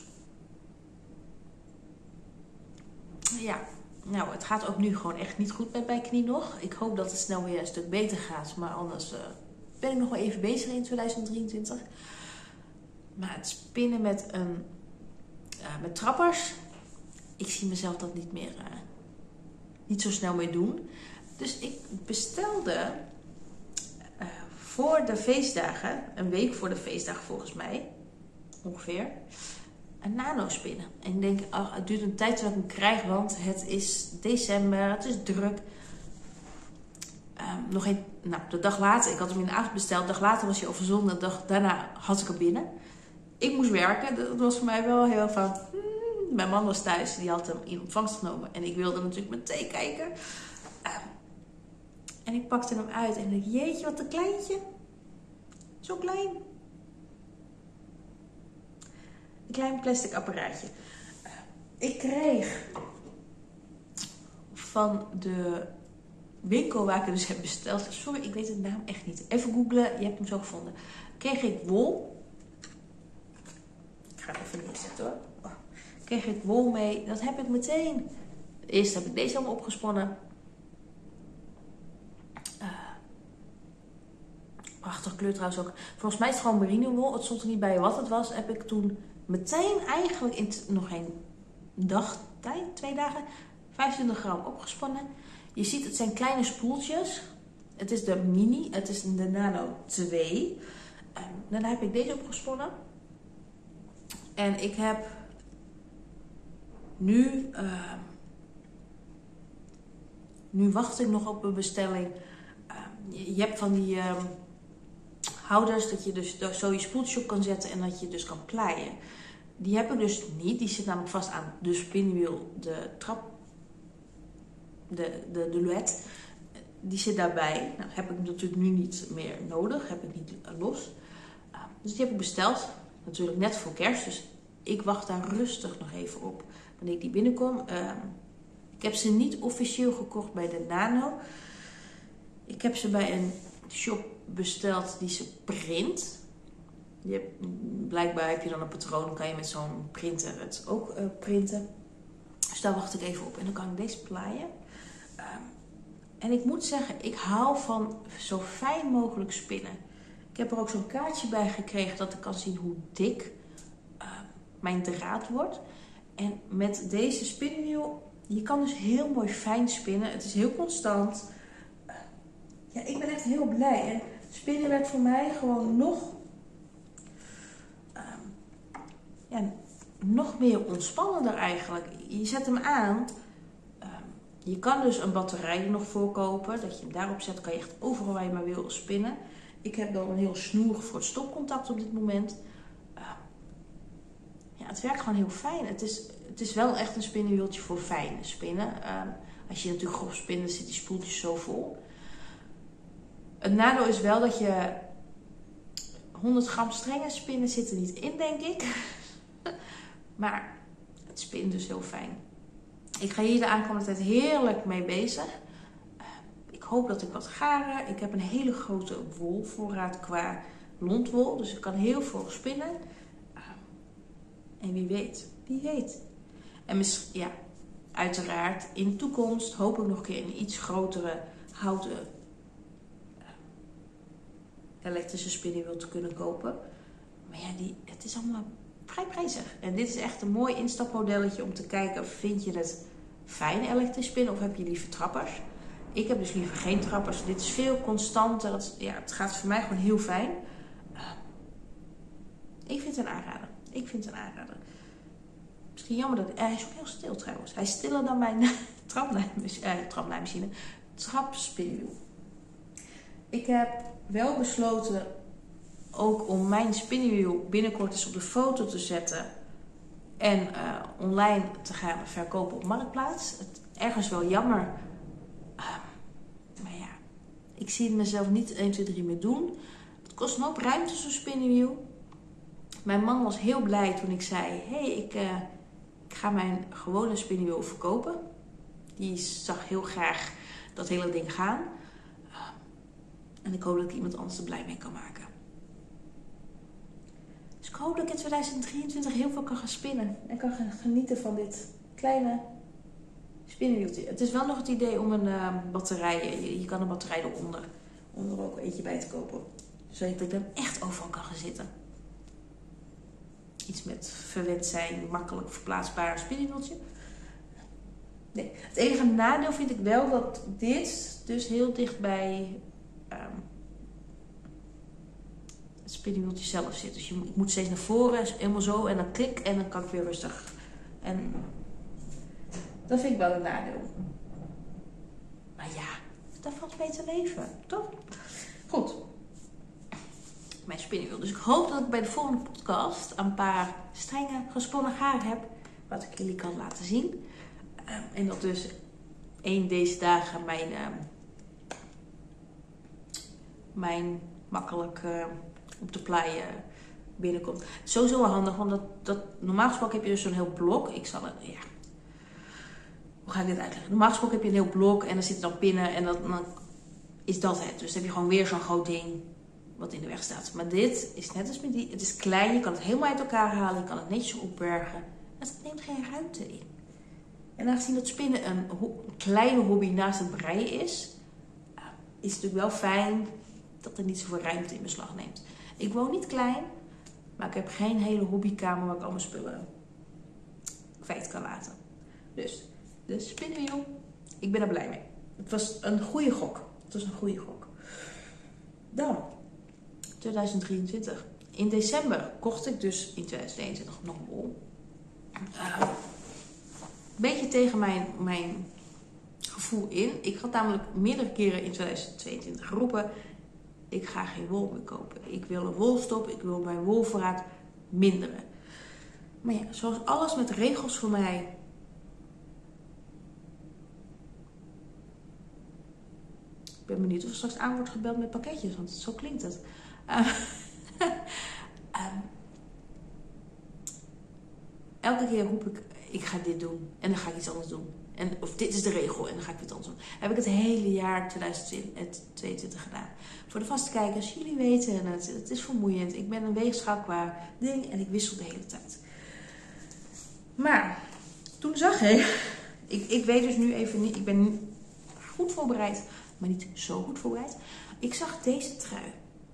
Speaker 1: Ja, nou, het gaat ook nu gewoon echt niet goed met mijn knie nog. Ik hoop dat het snel weer een stuk beter gaat. Maar anders uh, ben ik nog wel even bezig in tweeduizend drieëntwintig. Maar het spinnen met, een, uh, met trappers, ik zie mezelf dat niet meer, uh, niet zo snel meer doen. Dus ik bestelde uh, voor de feestdagen, een week voor de feestdagen volgens mij, ongeveer... een nano-spinnen. En ik denk, ach, het duurt een tijd tot ik hem krijg, want het is december, het is druk. Um, nog een, nou, de dag later, ik had hem in de avond besteld, de dag later was hij al verzonden, de dag daarna had ik hem binnen. Ik moest werken, dat was voor mij wel heel van, hmm, mijn man was thuis, die had hem in ontvangst genomen en ik wilde natuurlijk meteen kijken. Um, en ik pakte hem uit en ik dacht, jeetje, wat een kleintje. Zo klein. Een klein plastic apparaatje. Ik kreeg van de winkel waar ik het dus heb besteld. Sorry, ik weet de naam echt niet. Even googlen, je hebt hem zo gevonden. Kreeg ik wol. Ik ga het even neerzetten hoor. Oh. Kreeg ik wol mee. Dat heb ik meteen. Eerst heb ik deze allemaal opgesponnen. Uh, prachtige kleur trouwens ook. Volgens mij is het gewoon merino wol. Het stond er niet bij wat het was. Heb ik toen meteen eigenlijk in nog geen dag tijd, twee dagen, vijfentwintig gram opgesponnen. Je ziet, het zijn kleine spoeltjes. Het is de mini, het is de nano twee. Um, daarna heb ik deze opgesponnen. En ik heb nu, uh, nu wacht ik nog op een bestelling. Uh, je, je hebt van die uh, houders dat je dus zo je spoeltjes op kan zetten en dat je dus kan pleien. Die heb ik dus niet. Die zit namelijk vast aan de spinwiel, de trap, de, de, de Louet. Die zit daarbij. Nou, heb ik natuurlijk nu niet meer nodig. Heb ik niet los. Uh, dus die heb ik besteld. Natuurlijk net voor kerst. Dus ik wacht daar rustig nog even op. Wanneer ik die binnenkom. Uh, ik heb ze niet officieel gekocht bij de Nano. Ik heb ze bij een shop besteld die ze print. Je hebt, blijkbaar heb je dan een patroon, dan kan je met zo'n printer het ook uh, printen. Dus daar wacht ik even op en dan kan ik deze plaaien. Uh, en ik moet zeggen, ik hou van zo fijn mogelijk spinnen. Ik heb er ook zo'n kaartje bij gekregen dat ik kan zien hoe dik uh, mijn draad wordt. En met deze spinnenwiel, je kan dus heel mooi fijn spinnen. Het is heel constant. Uh, ja, ik heel blij. En spinnen werd voor mij gewoon nog, um, ja, nog meer ontspannender eigenlijk. Je zet hem aan. Um, je kan dus een batterij er nog voor kopen. Dat je hem daarop zet, kan je echt overal waar je maar wil spinnen. Ik heb dan een heel snoer voor het stopcontact op dit moment. Uh, ja, het werkt gewoon heel fijn. Het is, het is wel echt een spinnenwieltje voor fijne spinnen. Uh, als je natuurlijk grof spint, dan zit die spoeltjes zo vol. Het nadeel is wel dat je honderd gram strenge spinnen zit er niet in, denk ik. Maar het spint dus heel fijn. Ik ga hier de aankomende tijd heerlijk mee bezig. Uh, ik hoop dat ik wat garen. Ik heb een hele grote wolvoorraad qua lontwol. Dus ik kan heel veel spinnen. Uh, en wie weet, wie weet. En misschien, ja, uiteraard in de toekomst hoop ik nog een keer een iets grotere houten uh, elektrische spinnenwiel te kunnen kopen. Maar ja, die, het is allemaal vrij prijzig. En dit is echt een mooi instapmodelletje om te kijken, vind je het fijn elektrisch spinnen of heb je liever trappers? Ik heb dus liever geen trappers. Dit is veel constanter. Het, ja, het gaat voor mij gewoon heel fijn. Uh, ik vind het een aanrader. Ik vind het een aanrader. Misschien jammer dat... Uh, hij is ook heel stil trouwens. Hij is stiller dan mijn trapnaaimachine. Uh, trapnaaimachine. Trapspinnenwiel. Ik heb wel besloten ook om mijn spinnenwiel binnenkort eens op de foto te zetten. En uh, online te gaan verkopen op Marktplaats. Het ergens wel jammer. Uh, maar ja, ik zie het mezelf niet één, twee, drie meer doen. Het kost een hoop ruimte, zo'n spinnenwiel. Mijn man was heel blij toen ik zei... Hé, hey, ik, uh, ik ga mijn gewone spinnenwiel verkopen. Die zag heel graag dat hele ding gaan. Uh, en ik hoop dat ik iemand anders er blij mee kan maken. Dus ik hoop dat ik in tweeduizend drieëntwintig heel veel kan gaan spinnen. En kan gaan genieten van dit kleine spinnenwieltje. Het is wel nog het idee om een uh, batterij... Je, je kan een batterij eronder onder ook eentje bij te kopen. Zodat ik dan echt overal kan gaan zitten. Iets met verwend zijn, makkelijk verplaatsbaar spinnenwieltje. Nee, het enige nadeel vind ik wel dat dit dus heel dicht bij um, het spinnenwieltje zelf zit. Dus je, ik moet steeds naar voren, helemaal zo en dan klik en dan kan ik weer rustig. En dat vind ik wel een nadeel. Maar ja, daar valt mee te leven, toch? Goed. Mijn spinnenwiel. Dus ik hoop dat ik bij de volgende podcast een paar strenge gesponnen haren heb. Wat ik jullie kan laten zien. Uh, en dat dus één deze dagen mijn, uh, mijn makkelijk uh, op de plei uh, binnenkomt. Sowieso wel handig, want dat, dat, normaal gesproken heb je dus zo'n heel blok. Ik zal het, ja. Hoe ga ik dit uitleggen? Normaal gesproken heb je een heel blok en er zitten dan pinnen en dat, dan is dat het. Dus dan heb je gewoon weer zo'n groot ding wat in de weg staat. Maar dit is net als met die. Het is klein, je kan het helemaal uit elkaar halen. Je kan het netjes opbergen. Het neemt geen ruimte in. En aangezien dat spinnen een, een kleine hobby naast het breien is, is het natuurlijk wel fijn dat er niet zoveel ruimte in beslag neemt. Ik woon niet klein, maar ik heb geen hele hobbykamer waar ik al mijn spullen kwijt kan laten. Dus de spinnenwiel, ik ben er blij mee. Het was een goede gok. Het was een goede gok. Dan tweeduizend drieëntwintig. In december kocht ik dus in tweeduizend eenentwintig nog een bol. Uh, een beetje tegen mijn, mijn gevoel in. Ik had namelijk meerdere keren in tweeduizend tweeëntwintig geroepen: ik ga geen wol meer kopen. Ik wil een wolstop. Ik wil mijn wolvoorraad minderen. Maar ja, zoals alles met regels voor mij. Ik ben benieuwd of er straks aan wordt gebeld met pakketjes, want zo klinkt het. Uh, um, elke keer roep ik, ik ga dit doen en dan ga ik iets anders doen. En, of dit is de regel en dan ga ik iets anders doen. Heb ik het hele jaar tweeduizend tweeëntwintig gedaan. Voor de vaste kijkers, jullie weten het, het is vermoeiend. Ik ben een weegschaal qua ding en ik wissel de hele tijd. Maar toen zag ik, ik, ik weet dus nu even niet, ik ben goed voorbereid, maar niet zo goed voorbereid. Ik zag deze trui.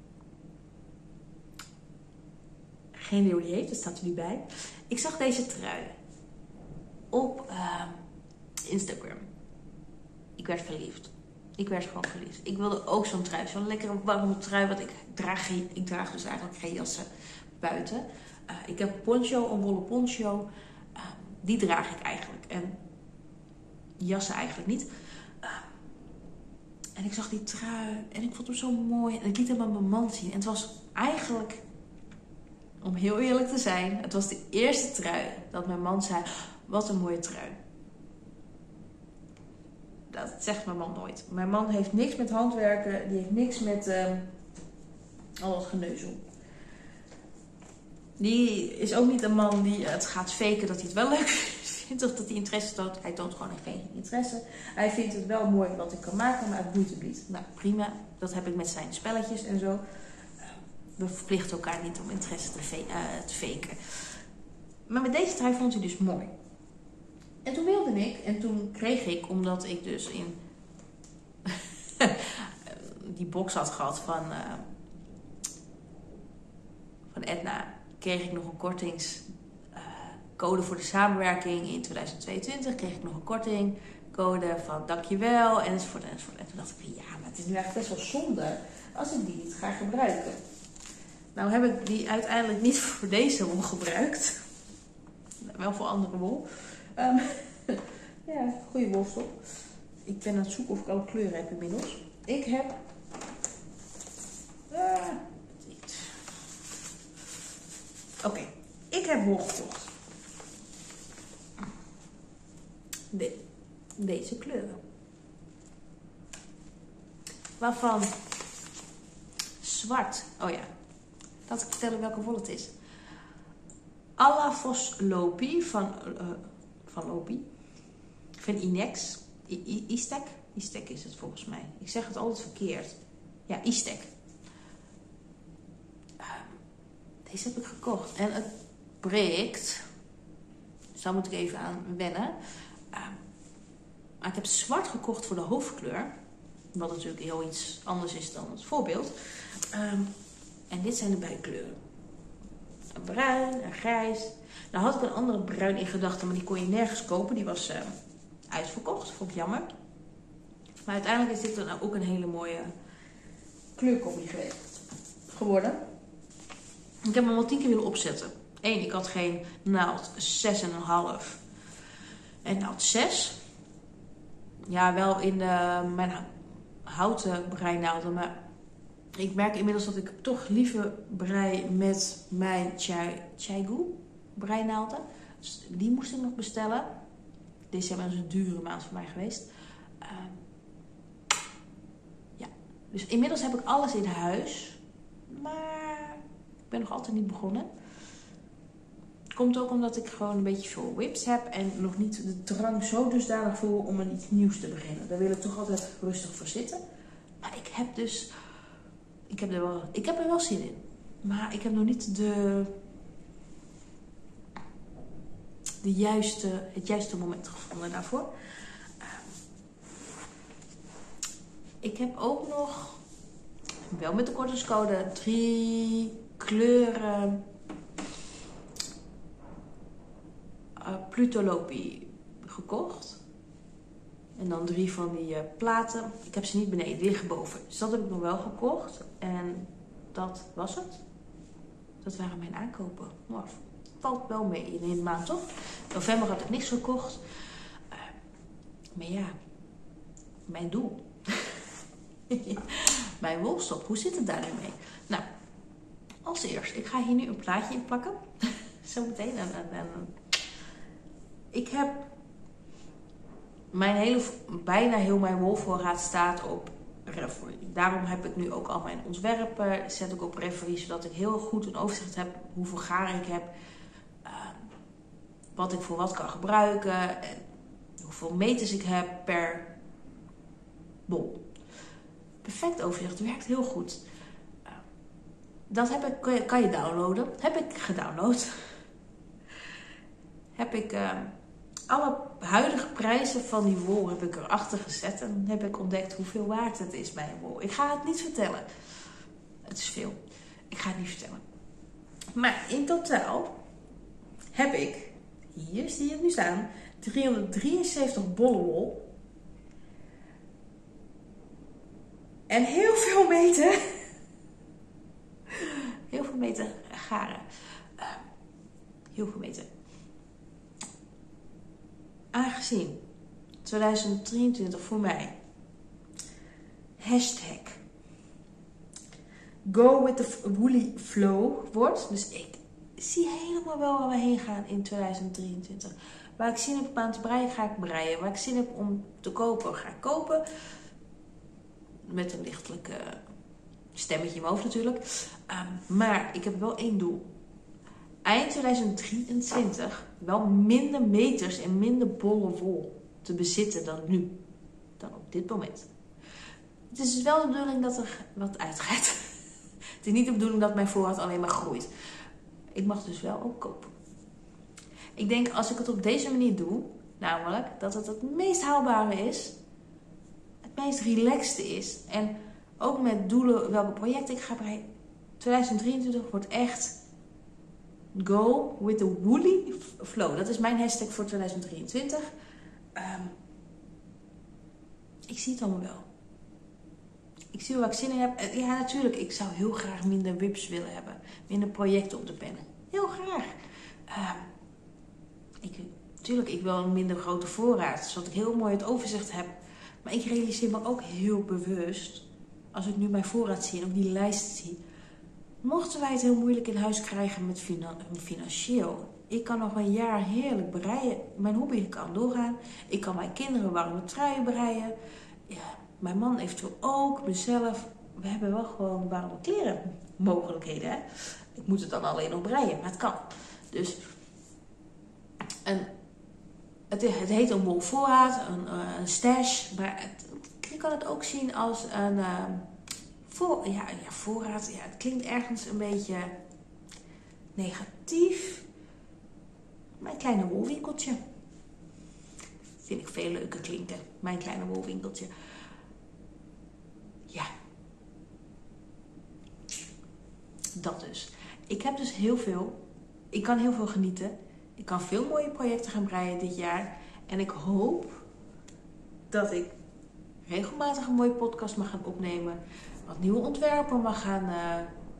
Speaker 1: Geen idee hoe die heet, dat staat er niet bij. Ik zag deze trui op uh, Instagram. Ik werd verliefd. Ik werd gewoon verliefd. Ik wilde ook zo'n trui. Zo'n lekkere warme trui. Want ik draag, geen, ik draag dus eigenlijk geen jassen buiten. Uh, ik heb een poncho, een wollen poncho. Uh, die draag ik eigenlijk. En jassen eigenlijk niet. Uh, en ik zag die trui. En ik vond hem zo mooi. En ik liet hem aan mijn man zien. En het was eigenlijk, om heel eerlijk te zijn, het was de eerste trui dat mijn man zei: wat een mooie trui. Dat zegt mijn man nooit. Mijn man heeft niks met handwerken. Die heeft niks met uh, al dat geneuzel. Die is ook niet een man die het gaat faken dat hij het wel leuk vindt. Of dat hij interesse toont. Hij toont gewoon geen interesse. Hij vindt het wel mooi wat ik kan maken. Maar het boeit hem niet. Nou, prima. Dat heb ik met zijn spelletjes en zo. We verplichten elkaar niet om interesse te, uh, te faken. Maar met deze trui vond hij dus mooi. En toen wilde ik, en toen kreeg ik, omdat ik dus in die box had gehad van, uh, van Edna, kreeg ik nog een kortingscode uh, voor de samenwerking in tweeduizend tweeëntwintig. Kreeg ik nog een kortingcode van dankjewel, enzovoort, enzovoort. En toen dacht ik, ja, maar het is nu eigenlijk best wel zonde als ik die niet ga gebruiken. Nou heb ik die uiteindelijk niet voor deze wol gebruikt. Wel voor andere wol. Um, ja, goede wolstof. Ik ben aan het zoeken of ik alle kleuren heb inmiddels. Ik heb... Uh, Oké, okay. Ik heb wol gekocht. De, deze kleuren. Waarvan zwart... Oh ja, laat ik vertellen welke wol het is. Alafos Lopi van... Uh, van Lopi. Van Inex. Istek. Istek is het volgens mij. Ik zeg het altijd verkeerd. Ja, Istek. Uh, deze heb ik gekocht. En het breekt. Dus daar moet ik even aan wennen. Uh, maar ik heb zwart gekocht voor de hoofdkleur. Wat natuurlijk heel iets anders is dan het voorbeeld. Uh, en dit zijn de bijkleuren. Een bruin, een grijs. Nou had ik een andere bruin in gedachten, maar die kon je nergens kopen. Die was uh, uitverkocht. Vond ik jammer. Maar uiteindelijk is dit dan ook een hele mooie kleurcombi geworden. Ik heb hem al tien keer willen opzetten. Eén, ik had geen naald zes komma vijf. En naald zes. Ja, wel in de, mijn houten breinaalden, maar... Ik merk inmiddels dat ik toch liever brei met mijn Chaigu breinaalden. Dus die moest ik nog bestellen. December is een dure maand voor mij geweest. Uh, ja, dus inmiddels heb ik alles in huis. Maar ik ben nog altijd niet begonnen. Komt ook omdat ik gewoon een beetje veel whips heb. En nog niet de drang zo dusdanig voel om aan iets nieuws te beginnen. Daar wil ik toch altijd rustig voor zitten. Maar ik heb dus... Ik heb, er wel, ik heb er wel zin in. Maar ik heb nog niet de, de juiste, het juiste moment gevonden daarvoor. Uh, ik heb ook nog, wel met de kortingscode, drie kleuren uh, Plutolopi gekocht. En dan drie van die uh, platen. Ik heb ze niet beneden, die liggen boven. Dus dat heb ik nog wel gekocht. En dat was het. Dat waren mijn aankopen. Nou, valt wel mee in een maand, toch? November had ik niks gekocht. Uh, maar ja, mijn doel. Mijn wolstop, hoe zit het daar nu mee? Nou, als eerst, ik ga hier nu een plaatje in plakken. Zometeen. En, en, en. Ik heb... Mijn hele, bijna heel mijn wolvoorraad staat op Ravelry. Daarom heb ik nu ook al mijn ontwerpen. Zet ik op Ravelry, zodat ik heel goed een overzicht heb hoeveel garen ik heb. Uh, wat ik voor wat kan gebruiken. En hoeveel meters ik heb per bol. Perfect overzicht, werkt heel goed. Uh, dat heb ik, kan je, kan je downloaden. Heb ik gedownload. heb ik... Uh, Alle huidige prijzen van die wol heb ik erachter gezet. En heb ik ontdekt hoeveel waard het is bij een wol. Ik ga het niet vertellen. Het is veel. Ik ga het niet vertellen. Maar in totaal heb ik, hier zie je het nu staan, driehonderddrieënzeventig bollen wol. En heel veel meten. Heel veel meten garen. Uh, heel veel meten. Aangezien tweeduizend drieëntwintig voor mij hashtag go with the woolly flow wordt. Dus ik zie helemaal wel waar we heen gaan in tweeduizend drieëntwintig. Waar ik zin heb aan te breien, ga ik breien. Waar ik zin heb om te kopen, ga ik kopen. Met een lichtelijk uh, stemmetje in mijn hoofd natuurlijk. Um, maar ik heb wel één doel. Eind tweeduizend drieëntwintig wel minder meters en minder bolle wol te bezitten dan nu. Dan op dit moment. Het is dus wel de bedoeling dat er wat uitgaat. Het is niet de bedoeling dat mijn voorraad alleen maar groeit. Ik mag dus wel ook kopen. Ik denk als ik het op deze manier doe, namelijk dat het het meest haalbare is, het meest relaxte is. En ook met doelen welke projecten ik ga breien. tweeduizend drieëntwintig wordt echt go with the woolly flow. Dat is mijn hashtag voor tweeduizend drieëntwintig. Um, ik zie het allemaal wel. Ik zie waar ik zin in heb. Ja, natuurlijk, ik zou heel graag minder W I Ps willen hebben. Minder projecten op de pennen. Heel graag. Um, ik, natuurlijk, ik wil een minder grote voorraad. Zodat ik heel mooi het overzicht heb. Maar ik realiseer me ook heel bewust. Als ik nu mijn voorraad zie en ook die lijst zie. Mochten wij het heel moeilijk in huis krijgen met finan- financieel. Ik kan nog een jaar heerlijk breien. Mijn hobby kan doorgaan. Ik kan mijn kinderen warme truien breien. Ja, mijn man eventueel ook. Mezelf. We hebben wel gewoon warme kleren mogelijkheden. Hè? Ik moet het dan alleen nog breien. Maar het kan. Dus een, het, het heet een bol voorraad. Een, een stash. Maar het, je kan het ook zien als een... Uh, Voor, ja, ja, voorraad, ja, het klinkt ergens een beetje negatief. Mijn kleine wolwinkeltje. Vind ik veel leuker klinken. Mijn kleine wolwinkeltje. Ja. Dat dus. Ik heb dus heel veel. Ik kan heel veel genieten. Ik kan veel mooie projecten gaan breien dit jaar. En ik hoop dat ik regelmatig een mooie podcast mag gaan opnemen. Wat nieuwe ontwerpen mag gaan uh,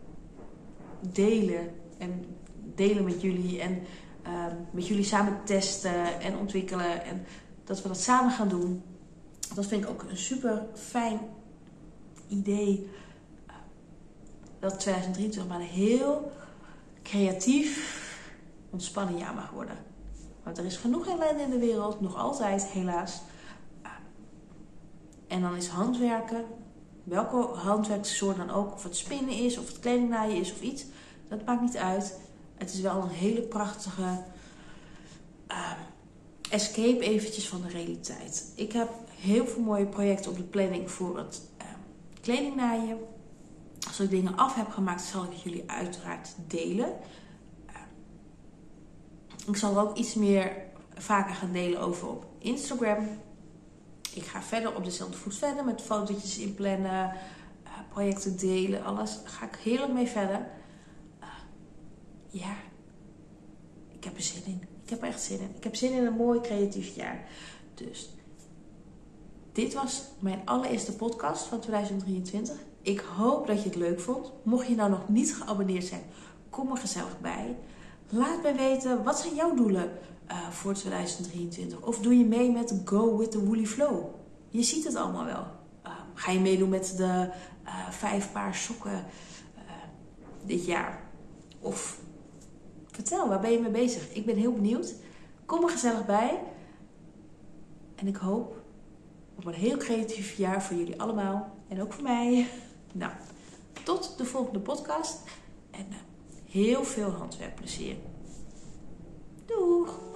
Speaker 1: delen. En delen met jullie. En uh, met jullie samen testen en ontwikkelen. En dat we dat samen gaan doen. Dat vind ik ook een super fijn idee. Uh, dat tweeduizend drieëntwintig maar een heel creatief, ontspannen jaar mag worden. Want er is genoeg ellende in de wereld. Nog altijd, helaas. Uh, en dan is handwerken... Welke handwerkssoort dan ook, of het spinnen is, of het kledingnaaien is of iets, dat maakt niet uit. Het is wel een hele prachtige uh, escape eventjes van de realiteit. Ik heb heel veel mooie projecten op de planning voor het uh, kledingnaaien. Als ik dingen af heb gemaakt, zal ik het jullie uiteraard delen. Uh, ik zal er ook iets meer vaker gaan delen over op Instagram. Ik ga verder op dezelfde voet verder met fotootjes inplannen, uh, projecten delen, alles. Daar ga ik heerlijk mee verder. Uh, ja, ik heb er zin in. Ik heb er echt zin in. Ik heb zin in een mooi creatief jaar. Dus dit was mijn allereerste podcast van tweeduizend drieëntwintig. Ik hoop dat je het leuk vond. Mocht je nou nog niet geabonneerd zijn, kom er gezellig bij. Laat mij weten, wat zijn jouw doelen uh, voor tweeduizend drieëntwintig? Of doe je mee met Go with the Woolly Flow? Je ziet het allemaal wel. Uh, ga je meedoen met de uh, vijf paar sokken uh, dit jaar? Of vertel, waar ben je mee bezig? Ik ben heel benieuwd. Kom er gezellig bij. En ik hoop op een heel creatief jaar voor jullie allemaal. En ook voor mij. Nou, tot de volgende podcast. En uh, heel veel handwerkplezier. Doeg!